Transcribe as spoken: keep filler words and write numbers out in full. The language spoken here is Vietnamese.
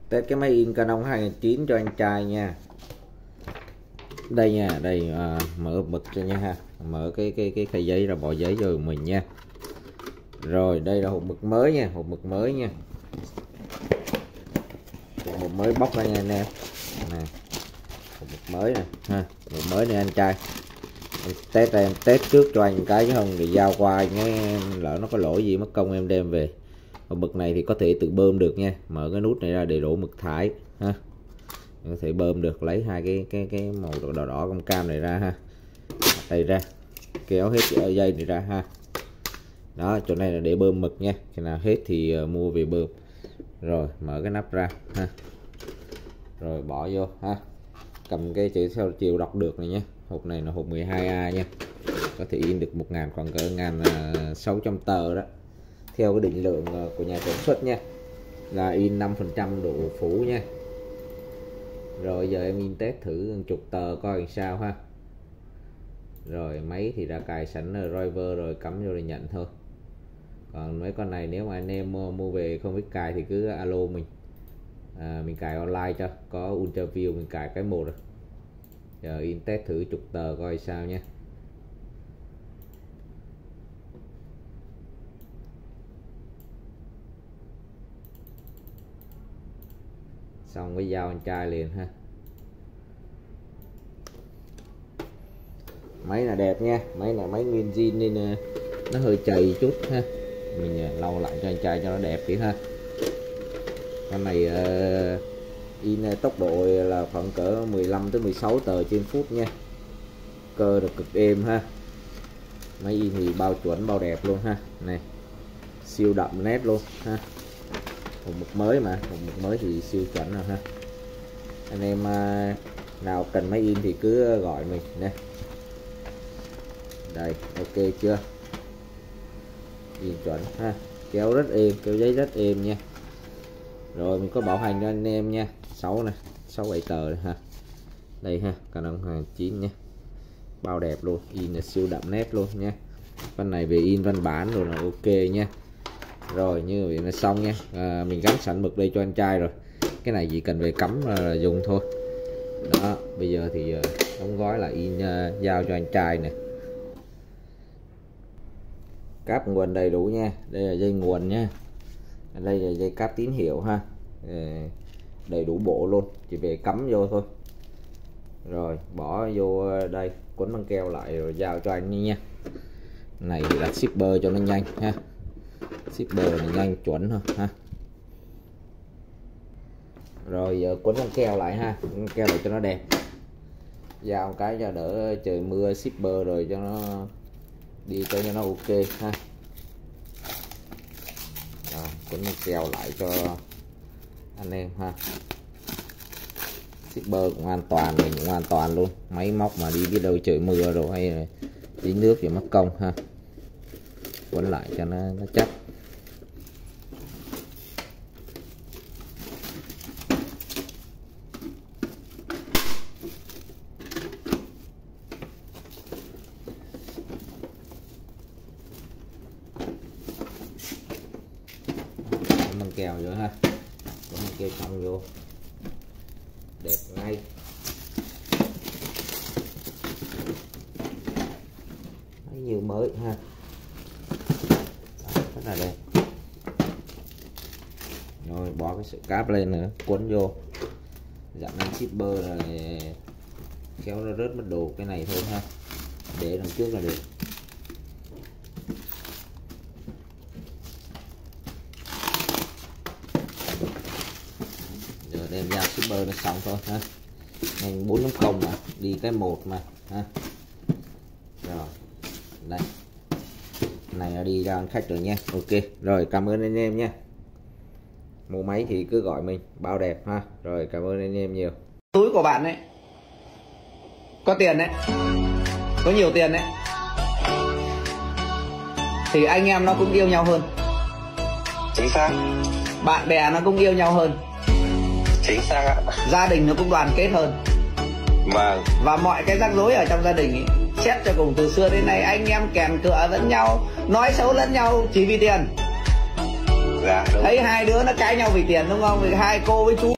Test cái máy in Canon hai nghìn chín cho anh trai nha. Đây nha, đây à, mở bực cho nha ha, mở cái cái cái khay giấy ra, bỏ giấy cho mình nha. Rồi đây là hộp mực mới nha, hộp mực mới nha, hộp mực mới bóc ra nha anh em nè, hộp mực mới nè ha, mực mới này anh trai. Em test em test trước cho anh cái chứ không thì giao qua nghe lỡ nó có lỗi gì mất công em đem về. Hộp mực này thì có thể tự bơm được nha, mở cái nút này ra để đổ mực thải ha, có thể bơm được, lấy hai cái cái cái màu đỏ đỏ cam cam này ra ha, đây ra kéo hết cái dây này ra ha. Đó, chỗ này là để bơm mực nha, khi nào hết thì uh, mua về bơm. Rồi mở cái nắp ra ha, rồi bỏ vô ha, cầm cái chữ theo chiều đọc được này nhé. Hộp này là hộp mười hai A nha, có thể in được một ngàn, khoảng cỡ ngàn sáu trăm tờ đó, theo cái định lượng của nhà sản xuất nha, là in năm phần trăm độ phủ nha. Rồi giờ em in test thử chục tờ coi làm sao ha. Rồi máy thì đã cài sẵn driver rồi, cắm vô để nhận thôi. Còn mấy con này nếu mà anh em mua, mua về không biết cài thì cứ alo mình, à, mình cài online cho, có ultraview mình cài cái một rồi. Giờ in test thử chục tờ coi sao nha. Xong với giao anh trai liền ha. Máy là đẹp nha, máy là máy nguyên zin nên nó hơi chày chút ha, mình lau lại cho anh trai cho nó đẹp tí ha. Con này uh, in tốc độ là khoảng cỡ mười lăm tới mười sáu tờ trên phút nha, cơ được cực êm ha. Máy in thì bao chuẩn bao đẹp luôn ha, này siêu đậm nét luôn ha. Một mực mới mà, một mực mới thì siêu chuẩn rồi ha. Anh em uh, nào cần máy in thì cứ gọi mình nè. Đây, ok chưa, in chuẩn ha, kéo rất êm, kéo giấy rất êm nha. Rồi mình có bảo hành cho anh em nha, sáu này, sáu bảy tờ này ha. Đây ha, Canon hai nghìn chín nha, bao đẹp luôn, in là siêu đậm nét luôn nha. Con này về in văn bản rồi là ok nha. Rồi như vậy là xong nha, à, mình gắn sẵn mực đây cho anh trai rồi, cái này chỉ cần về cắm là dùng thôi. Đó, bây giờ thì uh, đóng gói là in uh, giao cho anh trai nè. Cáp nguồn đầy đủ nha, đây là dây nguồn nha, đây là dây cáp tín hiệu ha, đầy đủ bộ luôn, chỉ về cắm vô thôi. Rồi bỏ vô đây, quấn băng keo lại rồi giao cho anh nha. Này thì đặt shipper cho nó nhanh ha, shipper này nhanh chuẩn thôi ha. Rồi giờ quấn băng keo lại ha, băng keo lại cho nó đẹp, giao cái cho đỡ trời mưa shipper rồi cho nó đi cho nó ok ha. Rồi, quấn băng keo lại cho anh em ha. Shipper cũng an toàn, mình cũng an toàn luôn, máy móc mà đi biết đâu trời mưa rồi hay là dính nước thì mất công ha. Quấn lại cho nó, nó chắc. Băng keo vô ha, băng keo xong vô đẹp ngay. Đấy, nhiều mới ha. Đó, rất là đẹp. Rồi bỏ cái sợi cáp lên nữa, quấn vô, dặn anh shipper rồi kéo nó rớt mất đồ cái này thôi ha, để đằng trước là được. Giờ đem ra shipper nó xong thôi ha, ngành bốn chấm không mà đi cái một mà ha. Rồi đây, này nó đi ra ăn khách rồi nha. Ok rồi, cảm ơn anh em nha. Mua máy thì cứ gọi mình, bao đẹp ha. Rồi cảm ơn anh em nhiều. Túi của bạn ấy có tiền đấy, có nhiều tiền đấy, thì anh em nó cũng yêu nhau hơn. Chính xác. Bạn bè nó cũng yêu nhau hơn. Chính xác ạ. Gia đình nó cũng đoàn kết hơn. Vâng. Và mọi cái rắc rối ở trong gia đình ấy, xét cho cùng từ xưa đến nay anh em kèn cựa lẫn nhau, nói xấu lẫn nhau chỉ vì tiền. Dạ đúng. Thấy hai đứa nó cãi nhau vì tiền đúng không? Vì hai cô với chú